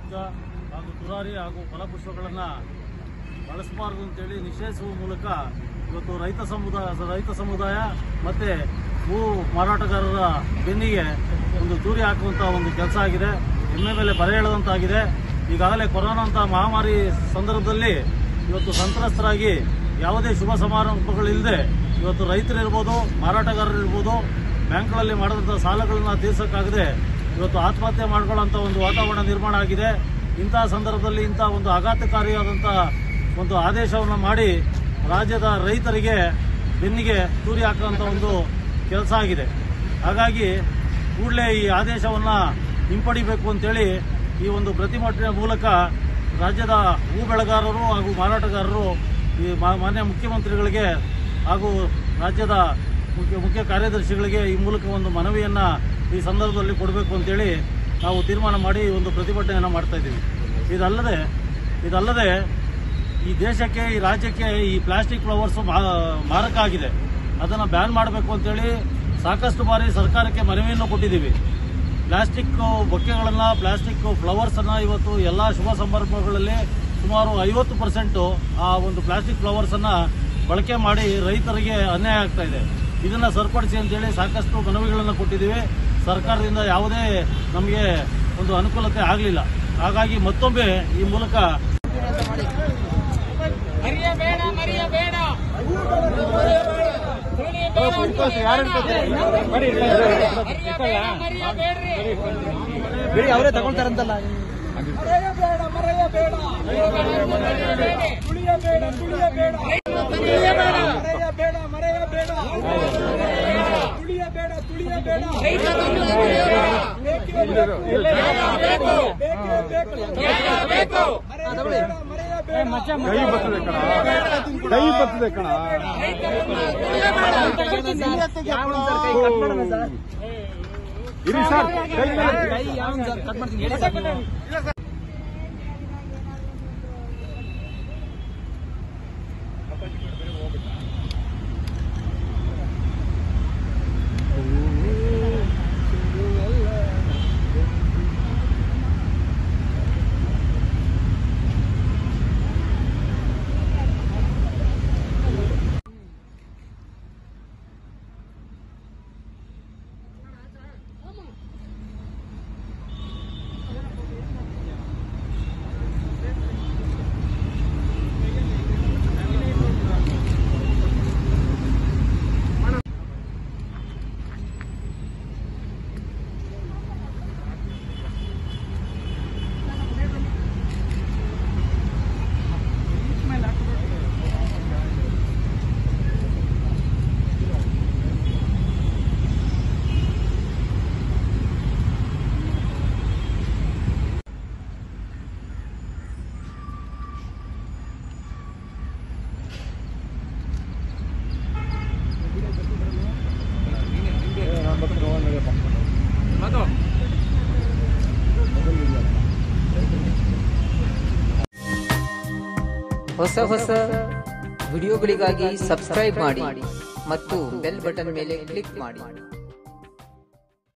ಗುಟ್ಕ ಹಾಗೂ ತುರಾರಿ ಹಾಗೂ ಫಲಪುಷ್ಪಗಳನ್ನು ಬಳಸಬಾರದು ಅಂತೇಳಿ ನಿಷೇಧಿಸುವ ಮೂಲಕ ಇವತ್ತು ರೈತ ಸಮುದಾಯ ಮತ್ತು ಹೂ ಮಾರಾಟಗಾರರ ಬೆನ್ನಿಗೆ ಒಂದು ಚೂರಿ ಹಾಕುವಂಥ ಒಂದು ಕೆಲಸ ಆಗಿದೆ. ಎಮ್ಮೆ ಮೇಲೆ ಬರೆ ಎಳೆದಂತಾಗಿದೆ. ಈಗಾಗಲೇ ಕೊರೋನಾ ಅಂತ ಮಹಾಮಾರಿ ಸಂದರ್ಭದಲ್ಲಿ ಇವತ್ತು ಸಂತ್ರಸ್ತರಾಗಿ ಯಾವುದೇ ಶುಭ ಸಮಾರಂಭಗಳಿಲ್ಲದೆ ಇವತ್ತು ರೈತರಿರ್ಬೋದು, ಮಾರಾಟಗಾರರಿರ್ಬೋದು, ಬ್ಯಾಂಕ್ಗಳಲ್ಲಿ ಮಾಡಿದಂಥ ಸಾಲಗಳನ್ನು ತೀರ್ಸೋಕ್ಕಾಗದೆ ಇವತ್ತು ಆತ್ಮಹತ್ಯೆ ಮಾಡ್ಕೊಳ್ಳೋಂಥ ಒಂದು ವಾತಾವರಣ ನಿರ್ಮಾಣ ಆಗಿದೆ. ಇಂತಹ ಸಂದರ್ಭದಲ್ಲಿ ಇಂಥ ಒಂದು ಆಘಾತಕಾರಿಯಾದಂಥ ಒಂದು ಆದೇಶವನ್ನು ಮಾಡಿ ರಾಜ್ಯದ ರೈತರಿಗೆ ಬೆನ್ನಿಗೆ ಚೂರಿ ಹಾಕುವಂಥ ಒಂದು ಕೆಲಸ ಆಗಿದೆ. ಹಾಗಾಗಿ ಕೂಡಲೇ ಈ ಆದೇಶವನ್ನು ಹಿಂಪಡಿಬೇಕು ಅಂತೇಳಿ ಈ ಒಂದು ಪ್ರತಿಭಟನೆ ಮೂಲಕ ರಾಜ್ಯದ ಹೂ ಬೆಳೆಗಾರರು ಹಾಗೂ ಮಾರಾಟಗಾರರು ಈ ಮಾನ್ಯ ಮುಖ್ಯಮಂತ್ರಿಗಳಿಗೆ ಹಾಗೂ ರಾಜ್ಯದ ಮುಖ್ಯ ಕಾರ್ಯದರ್ಶಿಗಳಿಗೆ ಈ ಮೂಲಕ ಒಂದು ಮನವಿಯನ್ನು ಈ ಸಂದರ್ಭದಲ್ಲಿ ಕೊಡಬೇಕು ಅಂತೇಳಿ ನಾವು ತೀರ್ಮಾನ ಮಾಡಿ ಒಂದು ಪ್ರತಿಭಟನೆಯನ್ನು ಮಾಡ್ತಾ ಇದ್ದೀವಿ. ಇದಲ್ಲದೆ ಈ ದೇಶಕ್ಕೆ, ಈ ರಾಜ್ಯಕ್ಕೆ ಈ ಪ್ಲಾಸ್ಟಿಕ್ ಫ್ಲವರ್ಸ್ ಮಾರಕ ಆಗಿದೆ. ಅದನ್ನು ಬ್ಯಾನ್ ಮಾಡಬೇಕು ಅಂತೇಳಿ ಸಾಕಷ್ಟು ಬಾರಿ ಸರ್ಕಾರಕ್ಕೆ ಮನವಿಯನ್ನು ಕೊಟ್ಟಿದ್ದೀವಿ. ಪ್ಲಾಸ್ಟಿಕ್ ಬೊಕ್ಕೆಗಳನ್ನು, ಪ್ಲಾಸ್ಟಿಕ್ ಫ್ಲವರ್ಸನ್ನು ಇವತ್ತು ಎಲ್ಲ ಶುಭ ಸಂದರ್ಭಗಳಲ್ಲಿ ಸುಮಾರು 50% ಆ ಒಂದು ಪ್ಲಾಸ್ಟಿಕ್ ಫ್ಲವರ್ಸನ್ನು ಬಳಕೆ ಮಾಡಿ ರೈತರಿಗೆ ಅನ್ಯಾಯ ಆಗ್ತಾ ಇದೆ. ಇದನ್ನು ಸರಿಪಡಿಸಿ ಅಂತೇಳಿ ಸಾಕಷ್ಟು ಮನವಿಗಳನ್ನು ಕೊಟ್ಟಿದ್ದೀವಿ. ಸರ್ಕಾರದಿಂದ ಯಾವುದೇ ನಮಗೆ ಒಂದು ಅನುಕೂಲತೆ ಆಗಲಿಲ್ಲ. ಹಾಗಾಗಿ ಮತ್ತೊಮ್ಮೆ ಈ ಮೂಲಕ ಅವರೇ ತಗೊಳ್ತಾರಂತಲ್ಲ. ಕೈ ಬರ್ತದೆ ಕಣ. ಇರಿ ಸರ್, ಕಟ್ ಮಾಡ್ತೀನಿ. ಹೊಸ ವಿಡಿಯೋಗಳಿಗಾಗಿ ಸಬ್ಸ್ಕ್ರೈಬ್ ಮಾಡಿ ಮತ್ತು ಬೆಲ್ ಬಟನ್ ಮೇಲೆ ಕ್ಲಿಕ್ ಮಾಡಿ.